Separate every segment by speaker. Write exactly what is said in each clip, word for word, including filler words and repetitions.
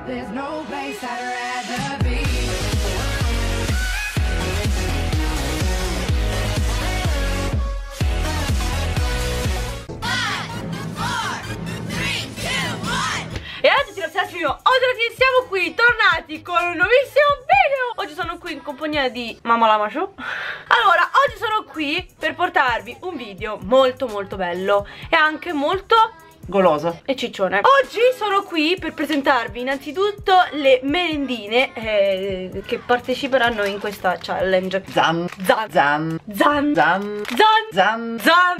Speaker 1: There's no place I'd rather be.
Speaker 2: E oggi ragazzi, oggi siamo qui tornati con un nuovissimo video. Oggi sono qui in compagnia di Mamma Lama Show. Allora, oggi sono qui per portarvi un video molto molto bello e anche molto
Speaker 3: goloso
Speaker 2: e ciccione. Oggi sono qui per presentarvi innanzitutto le merendine eh, che parteciperanno in questa challenge.
Speaker 3: Zan
Speaker 2: Zan
Speaker 3: Zan
Speaker 2: Zan
Speaker 3: Zan
Speaker 2: Zan
Speaker 3: Zan
Speaker 2: Zan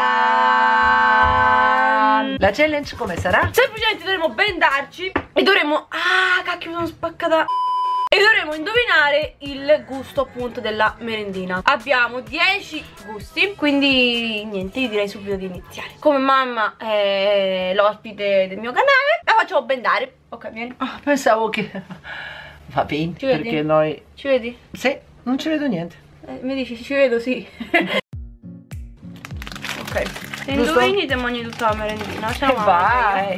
Speaker 2: Zan.
Speaker 3: La challenge come sarà?
Speaker 2: Semplicemente dovremo bendarci e dovremo... Ah, cacchio, mi sono spaccata. E dovremo indovinare il gusto appunto della merendina. Abbiamo dieci gusti, quindi niente, io direi subito di iniziare. Come mamma è l'ospite del mio canale, la facciamo bendare. Ok, vieni.
Speaker 3: Oh, pensavo che... Va bene,
Speaker 2: Ci vedi?
Speaker 3: perché noi...
Speaker 2: Ci vedi?
Speaker 3: Sì, non ci vedo niente.
Speaker 2: Eh, mi dici, ci vedo, sì. Ok, se
Speaker 3: Giusto?
Speaker 2: indovini ti mangi tutta la merendina.
Speaker 3: E vai.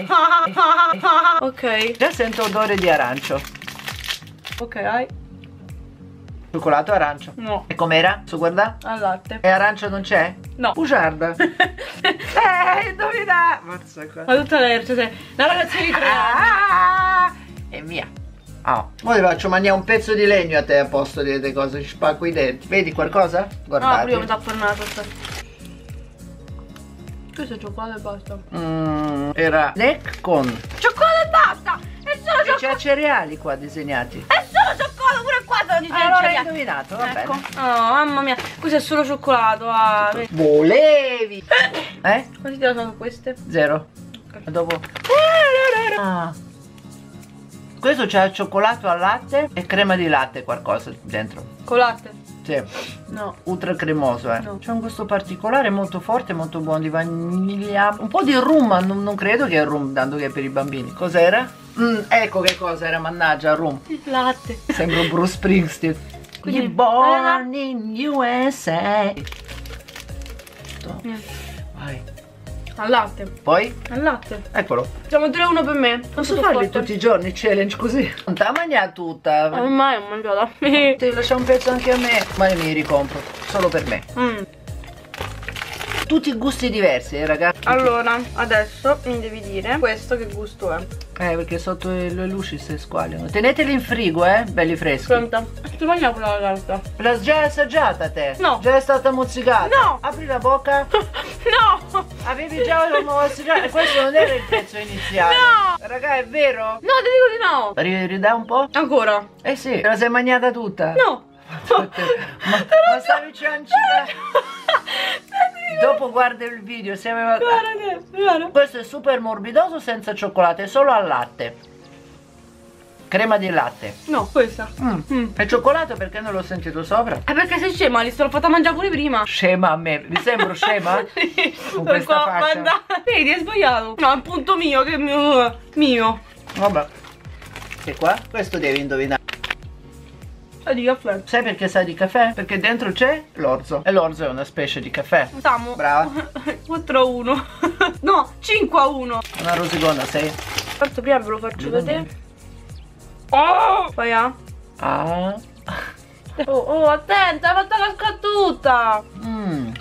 Speaker 2: Ok.
Speaker 3: Già sento odore di arancio.
Speaker 2: Ok, hai.
Speaker 3: Cioccolato arancio.
Speaker 2: No.
Speaker 3: E com'era? Su, guarda.
Speaker 2: Al latte.
Speaker 3: E arancio non c'è?
Speaker 2: No.
Speaker 3: Bugiarda. Eh, indovina. Mazza qua.
Speaker 2: Ma tutta l'erce, sei la ragazza di tre anni.
Speaker 3: Ah, è mia. Oh. Ora ti faccio mangiare un pezzo di legno a te a posto di delle cose. Ci spacco i denti. Vedi qualcosa? Guardate.
Speaker 2: No, prima mi tappo una torta. Questo è cioccolato e basta.
Speaker 3: Mm, era neck con...
Speaker 2: Cioccolato e basta! È solo
Speaker 3: E c'è
Speaker 2: cioccolato!
Speaker 3: cereali qua disegnati.
Speaker 2: È solo cioccolato, pure qua sono disegnati.
Speaker 3: Allora hai indovinato, va
Speaker 2: Ecco.
Speaker 3: bene.
Speaker 2: Oh, mamma mia, questo è solo cioccolato. Ah, vedi.
Speaker 3: Volevi. Eh?
Speaker 2: Quanti te la sono queste?
Speaker 3: Zero.
Speaker 2: Ok.
Speaker 3: E dopo... Ah. Questo c'ha cioccolato al latte e crema di latte qualcosa dentro.
Speaker 2: Con latte?
Speaker 3: Sì.
Speaker 2: No.
Speaker 3: Ultra cremoso, eh.
Speaker 2: No.
Speaker 3: C'è un gusto particolare molto forte, molto buono di vaniglia. Un po' di rum, ma non, non credo che è rum, tanto che è per i bambini. Cos'era? Mm, ecco che cosa era, mannaggia, rum.
Speaker 2: Il latte.
Speaker 3: Sembra Bruce Springsteen.
Speaker 2: Quindi-
Speaker 3: You're born in U S A.
Speaker 2: Niente.
Speaker 3: Vai.
Speaker 2: Al latte.
Speaker 3: Poi?
Speaker 2: Al latte.
Speaker 3: Eccolo.
Speaker 2: Siamo tre uno per me.
Speaker 3: Posso farli tutti i giorni challenge così? Non te la mangiare tutta.
Speaker 2: Eh, mai ho mangiato.
Speaker 3: Ti lascia un pezzo anche a me. Ma io mi ricompro. Solo per me.
Speaker 2: Mm.
Speaker 3: Tutti i gusti diversi, eh ragazzi.
Speaker 2: Allora, adesso mi devi dire questo che gusto è.
Speaker 3: Eh, perché sotto le luci si squagliano. Teneteli in frigo, eh, belli freschi.
Speaker 2: Pronta? Ti mangia quella carta?
Speaker 3: L'hai già assaggiata te?
Speaker 2: No.
Speaker 3: Già è stata mozzicata?
Speaker 2: No.
Speaker 3: Apri la bocca.
Speaker 2: No!
Speaker 3: Avevi già mozzicata? Questo non era il pezzo iniziale.
Speaker 2: No.
Speaker 3: Raga, è vero?
Speaker 2: No, ti dico di no!
Speaker 3: Ri- Ridà un po'?
Speaker 2: Ancora?
Speaker 3: Eh sì, te la sei mangiata tutta?
Speaker 2: No!
Speaker 3: Ma, ma stavi ciancina? Dopo guarda il video, se aveva...
Speaker 2: Guarda, guarda.
Speaker 3: Questo è super morbidoso senza cioccolato, è solo al latte. Crema di latte.
Speaker 2: No, questa.
Speaker 3: Mm.
Speaker 2: Mm.
Speaker 3: È cioccolato perché non l'ho sentito sopra?
Speaker 2: È perché sei scema, li sono fatta mangiare pure prima.
Speaker 3: Scema a me, vi sembro scema? Con questa
Speaker 2: Qua,
Speaker 3: faccia.
Speaker 2: guarda. Vedi, hai sbagliato. No, è un punto mio, che è mio. Mio.
Speaker 3: Vabbè. E qua? Questo devi indovinare.
Speaker 2: Sa di caffè.
Speaker 3: Sai perché sa di caffè? Perché dentro c'è l'orzo. E l'orzo è una specie di caffè.
Speaker 2: Siamo.
Speaker 3: Brava.
Speaker 2: quattro a uno. No, cinque a uno.
Speaker 3: Una rosicona sei.
Speaker 2: Forse prima ve lo faccio
Speaker 3: Vedo
Speaker 2: vedere.
Speaker 3: niente.
Speaker 2: Oh! Poi ah.
Speaker 3: Ah.
Speaker 2: Oh, oh, attenta, hai fatto la scattuta.
Speaker 3: Mm.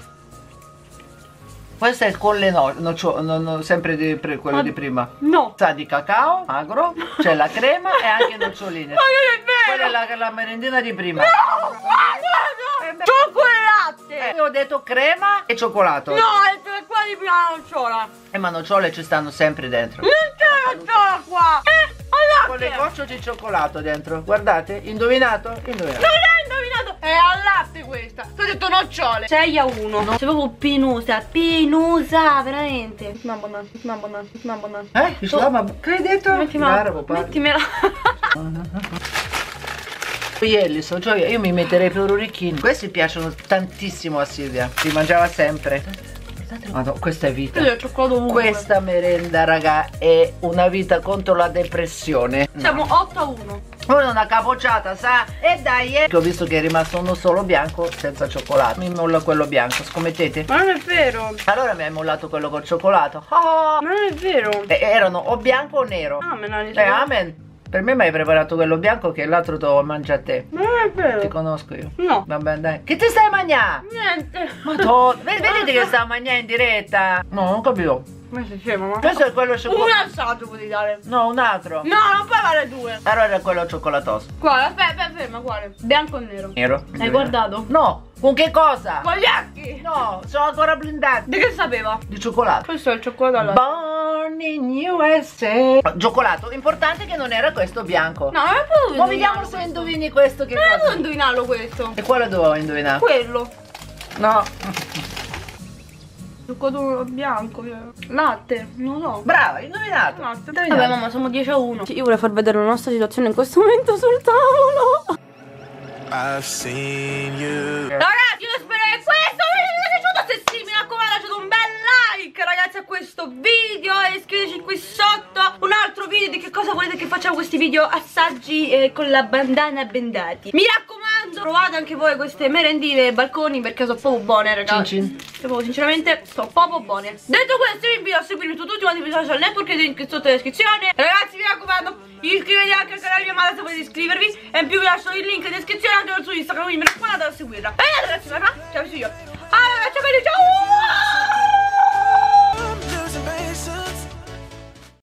Speaker 3: Questo è con le no, nocio, no, no, sempre di, pre, quello
Speaker 2: Ma-
Speaker 3: di prima.
Speaker 2: No.
Speaker 3: Sa di cacao, magro, c'è la crema e anche noccioline.
Speaker 2: Ma non è vero.
Speaker 3: Quella è la, la merendina di prima.
Speaker 2: No, guarda, no. Cioccolato.
Speaker 3: Eh, io ho detto crema e cioccolato.
Speaker 2: No, è qua di prima la nocciola.
Speaker 3: E ma nocciole ci stanno sempre dentro.
Speaker 2: Non c'è la nocciola qua. Eh, al
Speaker 3: Con le
Speaker 2: latte.
Speaker 3: gocce di cioccolato dentro. Guardate, indovinato? Indovinato.
Speaker 2: Non hai indovinato. È al latte questa. Ti ho detto nocciole. sei a uno. Sei proprio penosa. Penosa, veramente. Mamma mia, mamma mia, mamma mia.
Speaker 3: Eh? Islama, che hai detto?
Speaker 2: Mettimela.
Speaker 3: Arabo, parla.
Speaker 2: Mettimela.
Speaker 3: Gioielli, so gioielli. Io mi metterei per orecchini. Questi piacciono tantissimo a Silvia. Li mangiava sempre. guardate, Madonna, questa è vita.
Speaker 2: Io ho cioccolato ovunque.
Speaker 3: Questa merenda, raga, è una vita contro la depressione.
Speaker 2: Siamo otto a uno.
Speaker 3: Ora una capocciata, sa? E dai, eh. Ho visto che è rimasto uno solo bianco senza cioccolato. Mi molla quello bianco, scommettete?
Speaker 2: Ma non è vero.
Speaker 3: Allora mi hai mollato quello col cioccolato. Oh.
Speaker 2: Ma non è vero.
Speaker 3: E erano o bianco o nero.
Speaker 2: Ah, me l'hai
Speaker 3: Eh, amen. Per me mi hai preparato quello bianco che l'altro te lo mangia a te.
Speaker 2: Ma non è vero.
Speaker 3: Ti conosco io.
Speaker 2: No.
Speaker 3: Vabbè, dai. Che ti stai a mangiare?
Speaker 2: Niente.
Speaker 3: Madonna. Vedete che sta a mangiare in diretta? No, non capito.
Speaker 2: Ma sei scemo, ma.
Speaker 3: Questo è quello
Speaker 2: Un
Speaker 3: cioccolato.
Speaker 2: assaggio puoi dare.
Speaker 3: No, un altro.
Speaker 2: No, non puoi fare due.
Speaker 3: Allora era quello cioccolatoso.
Speaker 2: Quale? Aspetta, aspetta, ferma, quale? Bianco o nero?
Speaker 3: Nero.
Speaker 2: Hai guardato?
Speaker 3: No. Con che cosa?
Speaker 2: Con gli occhi.
Speaker 3: No, sono ancora blindati.
Speaker 2: Di che sapeva?
Speaker 3: Di cioccolato.
Speaker 2: Questo è il cioccolato al latte.
Speaker 3: Born in U S A. Cioccolato. Importante che non era questo bianco.
Speaker 2: No, non è proprio.
Speaker 3: Ma vediamo se indovini questo che
Speaker 2: Non è
Speaker 3: cosa.
Speaker 2: proprio indovinarlo questo.
Speaker 3: E quale dovevo indovinare?
Speaker 2: Quello.
Speaker 3: No.
Speaker 2: Cioccolato bianco. Latte. Non lo so.
Speaker 3: Brava, indovinato.
Speaker 2: Latte.
Speaker 3: Indovinato.
Speaker 2: Vabbè, mamma, siamo dieci a uno. Io vorrei far vedere la nostra situazione in questo momento sul tavolo.
Speaker 4: I've seen you.
Speaker 2: Ragazzi, io spero che questo video vi sia piaciuto. Se sì, mi raccomando, lasciate un bel like, ragazzi, a questo video. E iscriveteci qui sotto un altro video di che cosa volete che facciamo questi video assaggi eh, con la bandana bendati. Mi raccomando, provate anche voi queste merendine ai balconi perché sono proprio buone, ragazzi.
Speaker 3: Cin cin.
Speaker 2: Proprio, sinceramente, sono proprio buone. Detto questo, vi invito a seguirmi su tutti quanti i social network che link sotto in descrizione. Ragazzi, mi raccomando, iscrivetevi anche al canale mia madre se volete iscrivervi. E in più vi lascio il link in descrizione anche su Instagram, quindi mi raccomando a seguirla. E ragazzi, ciao, ciao, ciao.